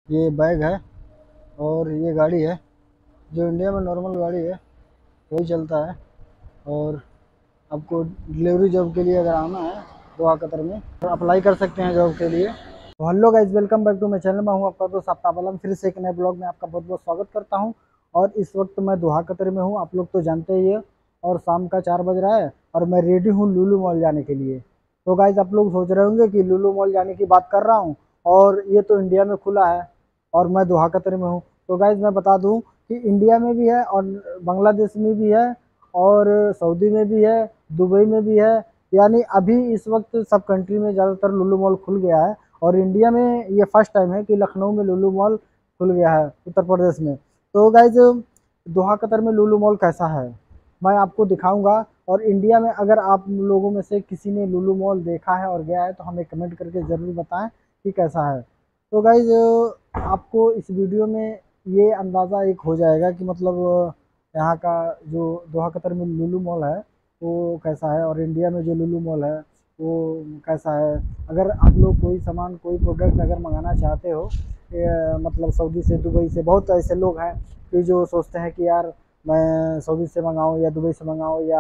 ये बैग है और ये गाड़ी है जो इंडिया में नॉर्मल गाड़ी है वही चलता है। और आपको डिलीवरी जॉब के लिए अगर आना है दोहा कतर में तो अप्लाई कर सकते हैं जॉब के लिए। तो hello guys, welcome back to my channel. मैं हूं आपका दोस्त आफ्ताब आलम, फिर से एक नए ब्लॉग में आपका बहुत बहुत स्वागत करता हूं। और इस वक्त मैं दोहा कतर में हूं, आप लोग तो जानते ही है। और शाम का 4 बज रहा है और मैं रेडी हूं लुलु मॉल जाने के लिए। तो गाइज आप लोग सोच रहे होंगे कि लुलु मॉल जाने की बात कर रहा हूं और ये तो इंडिया में खुला है और मैं दोहा कतर में हूँ। तो गाइज मैं बता दूँ कि इंडिया में भी है और बांग्लादेश में भी है और सऊदी में भी है, दुबई में भी है। यानी अभी इस वक्त सब कंट्री में ज़्यादातर लुलु मॉल खुल गया है। और इंडिया में ये फर्स्ट टाइम है कि लखनऊ में लुलु मॉल खुल गया है, उत्तर प्रदेश में। तो गाइज दोहा कतर में लुलु मॉल कैसा है मैं आपको दिखाऊंगा। और इंडिया में अगर आप लोगों में से किसी ने लुलु मॉल देखा है और गया है तो हमें कमेंट करके ज़रूर बताएं कि कैसा है। तो गाइज आपको इस वीडियो में ये अंदाज़ा एक हो जाएगा कि मतलब यहाँ का जो दोहा कतर में लुलु मॉल है वो कैसा है और इंडिया में जो लुलु मॉल है वो कैसा है। अगर आप लोग कोई सामान कोई प्रोडक्ट अगर मंगाना चाहते हो मतलब सऊदी से दुबई से, बहुत ऐसे लोग हैं कि जो सोचते हैं कि यार मैं सऊदी से मंगाऊँ या दुबई से मंगाऊँ या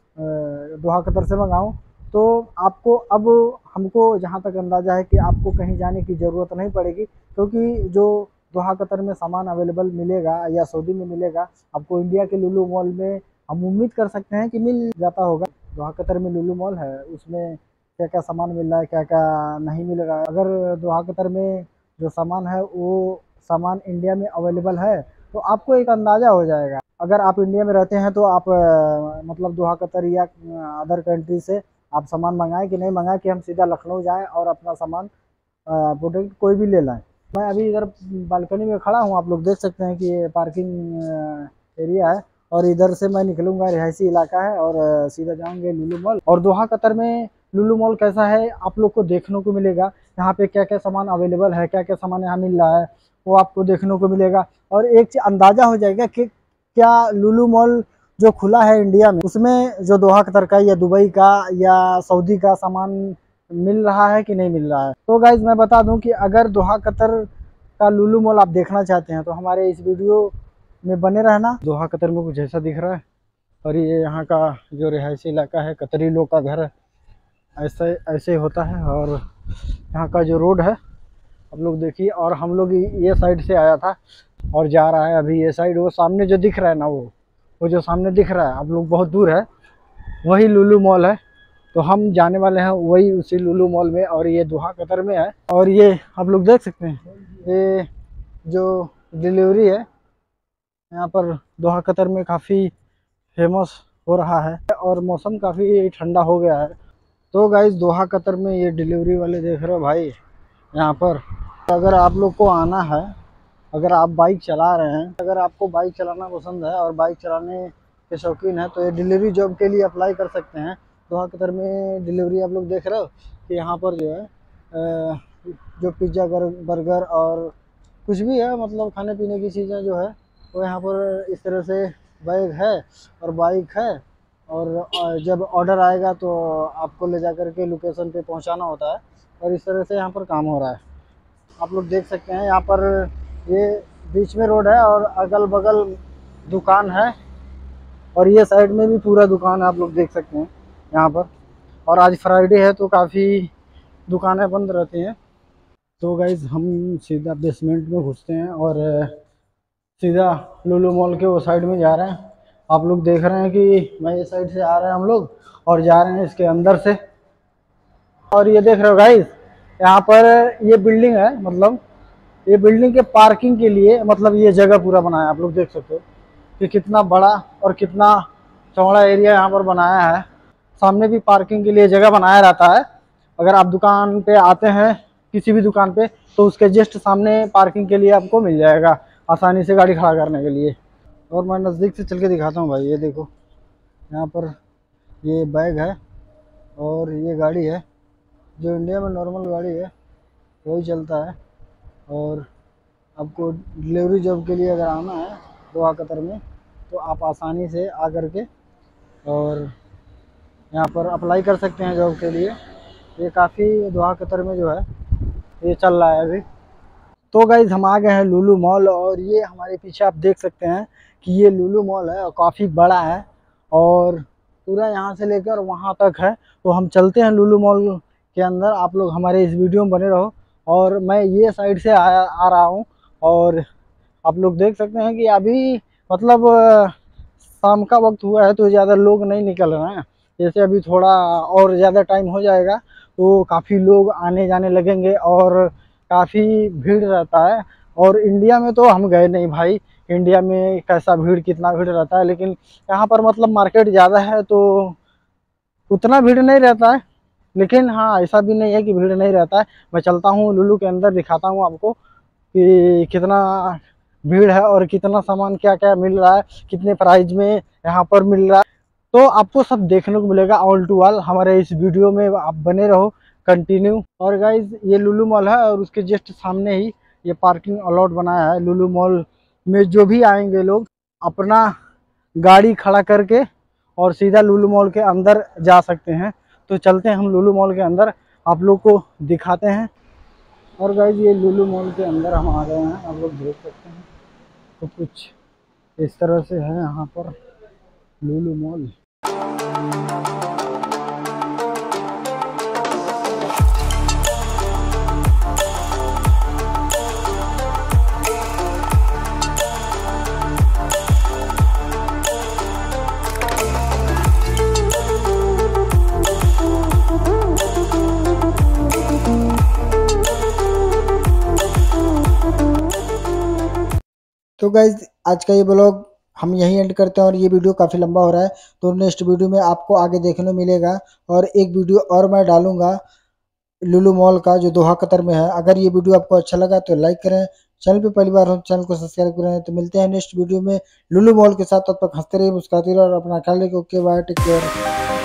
दोहा कतर से मंगाऊँ। तो आपको अब हमको जहाँ तक अंदाज़ा है कि आपको कहीं जाने की ज़रूरत नहीं पड़ेगी, क्योंकि जो दोहा कतर में सामान अवेलेबल मिलेगा या सऊदी में मिलेगा आपको इंडिया के लुलु मॉल में हम उम्मीद कर सकते हैं कि मिल जाता होगा। दोहा कतर में लुलु मॉल है, उसमें क्या क्या सामान मिल रहा है क्या क्या नहीं मिल रहा है। अगर दोहा कतर में जो सामान है वो सामान इंडिया में अवेलेबल है तो आपको एक अंदाज़ा हो जाएगा। अगर आप इंडिया में रहते हैं तो आप मतलब दोहा कतर या अदर कंट्री से आप सामान मंगाएं कि नहीं मंगाएं कि हम सीधा लखनऊ जाएं और अपना सामान प्रोडक्ट कोई भी ले लाएं। मैं अभी इधर बालकनी में खड़ा हूँ, आप लोग देख सकते हैं कि ये पार्किंग एरिया है और इधर से मैं निकलूंगा, रिहायशी इलाका है और सीधा जाऊंगे लुलु मॉल। और दोहा कतर में लुलु मॉल कैसा है आप लोग को देखने को मिलेगा, यहाँ पे क्या क्या सामान अवेलेबल है, क्या क्या सामान यहाँ मिल रहा है वो आपको देखने को मिलेगा। और एक चीज अंदाजा हो जाएगा कि क्या लुलु मॉल जो खुला है इंडिया में उसमें जो दोहा कतर का या दुबई का या सऊदी का सामान मिल रहा है कि नहीं मिल रहा है। तो गाइज मैं बता दूं कि अगर दोहा कतर का लुलु मॉल आप देखना चाहते हैं तो हमारे इस वीडियो में बने रहना। दोहा कतर में कुछ ऐसा दिख रहा है और ये यहाँ का जो रिहायशी इलाका है, कतरी लोग का घर है, ऐसे ऐसे होता है। और यहाँ का जो रोड है आप लोग देखिए, और हम लोग ये साइड से आया था और जा रहा है अभी ये साइड। वो सामने जो दिख रहा है ना वो जो सामने दिख रहा है आप लोग बहुत दूर है वही लुलु मॉल है। तो हम जाने वाले हैं वही उसी लुलु मॉल में और ये दोहा कतर में है। और ये आप लोग देख सकते हैं ये जो डिलीवरी है यहाँ पर दोहा कतर में काफ़ी फेमस हो रहा है और मौसम काफ़ी ठंडा हो गया है। तो गाइस दोहा कतर में ये डिलीवरी वाले देख रहे हो भाई यहाँ पर। अगर आप लोग को आना है, अगर आप बाइक चला रहे हैं, अगर आपको बाइक चलाना पसंद है और बाइक चलाने के शौकीन है तो ये डिलीवरी जॉब के लिए अप्लाई कर सकते हैं। दोहा कतर में डिलीवरी आप लोग देख रहे हो कि यहाँ पर जो है जो पिज़्ज़ा बर्गर और कुछ भी है मतलब खाने पीने की चीज़ें जो है वो यहाँ पर इस तरह से बैग है और बाइक है। और जब ऑर्डर आएगा तो आपको ले जा कर के लोकेशन पे पहुँचाना होता है और इस तरह से यहाँ पर काम हो रहा है। आप लोग देख सकते हैं यहाँ पर ये बीच में रोड है और अगल बगल दुकान है और ये साइड में भी पूरा दुकान है, आप लोग देख सकते हैं यहाँ पर। और आज फ्राइडे है तो काफ़ी दुकानें बंद रहती हैं। तो गाइज हम सीधा बेसमेंट में घुसते हैं और सीधा लुलु मॉल के वो साइड में जा रहे हैं। आप लोग देख रहे हैं कि मैं ये साइड से आ रहे हैं हम लोग और जा रहे हैं इसके अंदर से। और ये देख रहे हो गाइज यहाँ पर ये बिल्डिंग है, मतलब ये बिल्डिंग के पार्किंग के लिए मतलब ये जगह पूरा बनाया, आप लोग देख सकते हो कि कितना बड़ा और कितना चौड़ा एरिया यहाँ पर बनाया है। सामने भी पार्किंग के लिए जगह बनाया रहता है। अगर आप दुकान पे आते हैं किसी भी दुकान पे तो उसके जस्ट सामने पार्किंग के लिए आपको मिल जाएगा आसानी से गाड़ी खड़ा करने के लिए। और मैं नज़दीक से चल के दिखाता हूँ भाई, ये देखो यहाँ पर ये बैग है और ये गाड़ी है जो इंडिया में नॉर्मल गाड़ी है वही चलता है। और आपको डिलीवरी जॉब के लिए अगर आना है दोहा कतर में तो आप आसानी से आ कर के और यहाँ पर अप्लाई कर सकते हैं जॉब के लिए। ये काफ़ी दोहा कतर में जो है ये चल रहा है अभी। तो गाइज हम आ गए हैं लुलु मॉल, और ये हमारे पीछे आप देख सकते हैं कि ये लुलु मॉल है और काफ़ी बड़ा है और पूरा यहाँ से लेकर वहाँ तक है। तो हम चलते हैं लुलु मॉल के अंदर, आप लोग हमारे इस वीडियो में बने रहो। और मैं ये साइड से आ रहा हूँ और आप लोग देख सकते हैं कि अभी मतलब शाम का वक्त हुआ है तो ज़्यादा लोग नहीं निकल रहे हैं। जैसे अभी थोड़ा और ज़्यादा टाइम हो जाएगा तो काफ़ी लोग आने जाने लगेंगे और काफ़ी भीड़ रहता है। और इंडिया में तो हम गए नहीं भाई, इंडिया में कैसा भीड़, कितना भीड़ रहता है, लेकिन यहाँ पर मतलब मार्केट ज़्यादा है तो उतना भीड़ नहीं रहता है। लेकिन हाँ, ऐसा भी नहीं है कि भीड़ नहीं रहता है। मैं चलता हूँ लुलु के अंदर, दिखाता हूँ आपको कि कितना भीड़ है और कितना सामान क्या क्या मिल रहा है, कितने प्राइस में यहाँ पर मिल रहा है। तो आपको सब देखने को मिलेगा ऑल टू ऑल। हमारे इस वीडियो में आप बने रहो कंटिन्यू। और गाइज ये लुलु मॉल है और उसके जस्ट सामने ही ये पार्किंग अलॉट बनाया है। लुलु मॉल में जो भी आएंगे लोग अपना गाड़ी खड़ा करके और सीधा लुलु मॉल के अंदर जा सकते हैं। तो चलते हैं हम लुलु मॉल के अंदर, आप लोग को दिखाते हैं। और गाइज ये लुलु मॉल के अंदर हम आ गए हैं, आप लोग देख सकते हैं। तो कुछ इस तरह से है यहाँ पर लुलु मॉल। तो गाइज आज का ये ब्लॉग हम यहीं एंड करते हैं और ये वीडियो काफ़ी लंबा हो रहा है तो नेक्स्ट वीडियो में आपको आगे देखने को मिलेगा। और एक वीडियो और मैं डालूंगा लुलु मॉल का जो दोहा कतर में है। अगर ये वीडियो आपको अच्छा लगा तो लाइक करें, चैनल पे पहली बार हो चैनल को सब्सक्राइब करें। तो मिलते हैं नेक्स्ट वीडियो में लुलु मॉल के साथ, तब तक हंसते रहिए, मुस्कुराते रहिए और अपना ख्याल रखिए। Okay bye, take care.